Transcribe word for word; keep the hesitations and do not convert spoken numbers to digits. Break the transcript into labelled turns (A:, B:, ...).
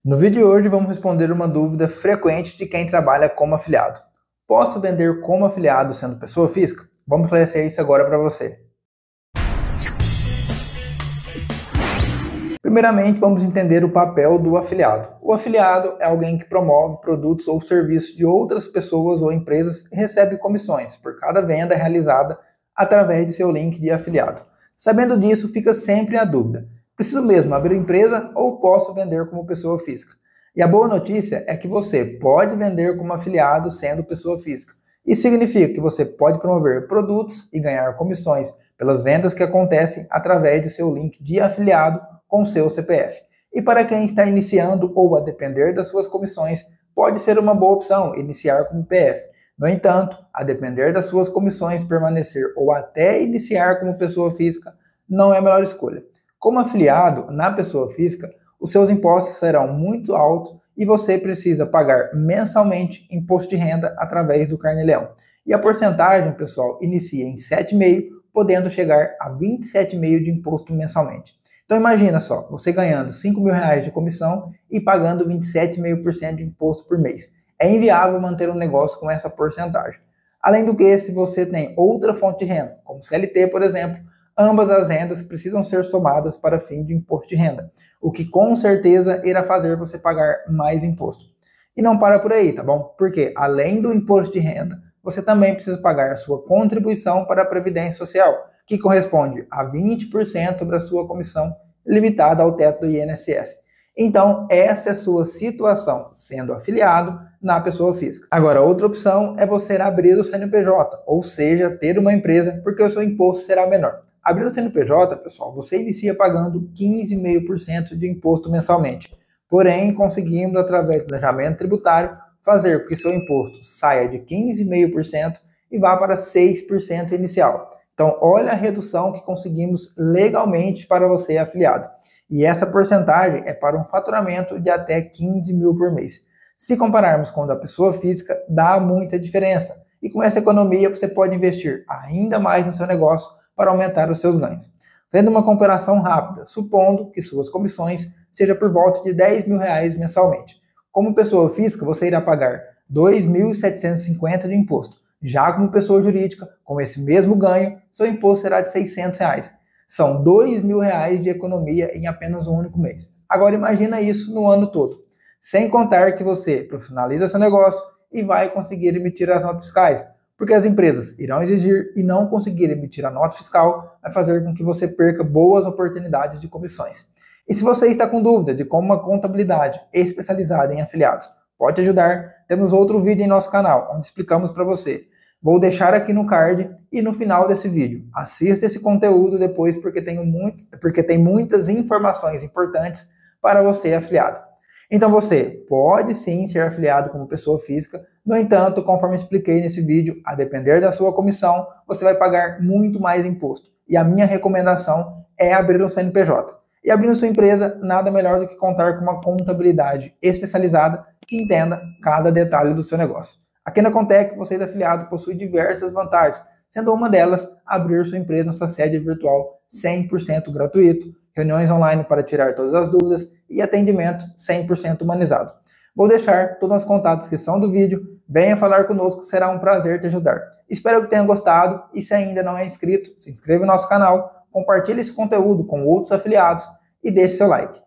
A: No vídeo de hoje vamos responder uma dúvida frequente de quem trabalha como afiliado. Posso vender como afiliado sendo pessoa física? Vamos esclarecer isso agora para você. Primeiramente, vamos entender o papel do afiliado. O afiliado é alguém que promove produtos ou serviços de outras pessoas ou empresas e recebe comissões por cada venda realizada através de seu link de afiliado. Sabendo disso, fica sempre a dúvida: preciso mesmo abrir empresa ou posso vender como pessoa física? E a boa notícia é que você pode vender como afiliado sendo pessoa física. Isso significa que você pode promover produtos e ganhar comissões pelas vendas que acontecem através de seu link de afiliado com seu C P F. E para quem está iniciando ou a depender das suas comissões, pode ser uma boa opção iniciar com P F. No entanto, a depender das suas comissões permanecer ou até iniciar como pessoa física, não é a melhor escolha. Como afiliado na pessoa física, os seus impostos serão muito altos e você precisa pagar mensalmente imposto de renda através do Carnê-Leão. E a porcentagem, pessoal, inicia em sete vírgula cinco por cento, podendo chegar a vinte e sete vírgula cinco por cento de imposto mensalmente. Então imagina só, você ganhando cinco mil reais de comissão e pagando vinte e sete vírgula cinco por cento de imposto por mês. É inviável manter um negócio com essa porcentagem. Além do que, se você tem outra fonte de renda, como C L T, por exemplo, ambas as rendas precisam ser somadas para fim de imposto de renda, o que com certeza irá fazer você pagar mais imposto. E não para por aí, tá bom? Porque além do imposto de renda, você também precisa pagar a sua contribuição para a Previdência Social, que corresponde a vinte por cento da sua comissão, limitada ao teto do I N S S. Então, essa é a sua situação sendo afiliado na pessoa física. Agora, outra opção é você abrir o C N P J, ou seja, ter uma empresa, porque o seu imposto será menor. Abrir o C N P J, pessoal, você inicia pagando quinze vírgula cinco por cento de imposto mensalmente. Porém, conseguimos, através do planejamento tributário, fazer com que seu imposto saia de quinze vírgula cinco por cento e vá para seis por cento inicial. Então, olha a redução que conseguimos legalmente para você afiliado. E essa porcentagem é para um faturamento de até quinze mil por mês. Se compararmos com o da pessoa física, dá muita diferença. E com essa economia, você pode investir ainda mais no seu negócio para aumentar os seus ganhos. Fazendo uma comparação rápida, supondo que suas comissões sejam por volta de dez mil reais mensalmente. Como pessoa física, você irá pagar dois mil setecentos e cinquenta de imposto. Já como pessoa jurídica, com esse mesmo ganho, seu imposto será de seiscentos reais. São dois mil reais de economia em apenas um único mês. Agora imagina isso no ano todo. Sem contar que você profissionaliza seu negócio e vai conseguir emitir as notas fiscais. Porque as empresas irão exigir e não conseguir emitir a nota fiscal vai fazer com que você perca boas oportunidades de comissões. E se você está com dúvida de como uma contabilidade especializada em afiliados pode ajudar, temos outro vídeo em nosso canal, onde explicamos para você. Vou deixar aqui no card e no final desse vídeo. Assista esse conteúdo depois, porque, tenho muito, porque tem muitas informações importantes para você afiliado. Então você pode sim ser afiliado como pessoa física, no entanto, conforme expliquei nesse vídeo, a depender da sua comissão, você vai pagar muito mais imposto. E a minha recomendação é abrir um C N P J. E abrindo sua empresa, nada melhor do que contar com uma contabilidade especializada que entenda cada detalhe do seu negócio. Aqui na Contec, você, afiliado, possui diversas vantagens, sendo uma delas abrir sua empresa na sua sede virtual cem por cento gratuito, reuniões online para tirar todas as dúvidas e atendimento cem por cento humanizado. Vou deixar todos os contatos na descrição do vídeo, venha falar conosco, será um prazer te ajudar. Espero que tenha gostado e se ainda não é inscrito, se inscreva no nosso canal, compartilhe esse conteúdo com outros afiliados e deixe seu like.